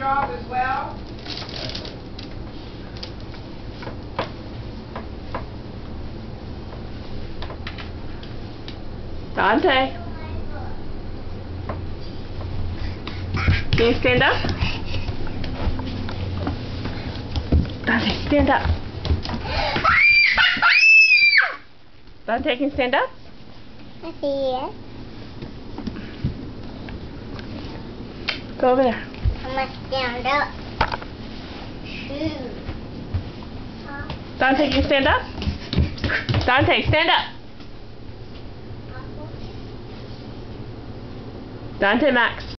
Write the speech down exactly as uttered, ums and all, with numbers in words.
job as well. Dante. Can you stand up? Dante, stand up. Dante, can you stand up? I see it. Go over there. I'm gonna stand up. Shoot. Dante, can you stand up? Dante, stand up. Dante, Max.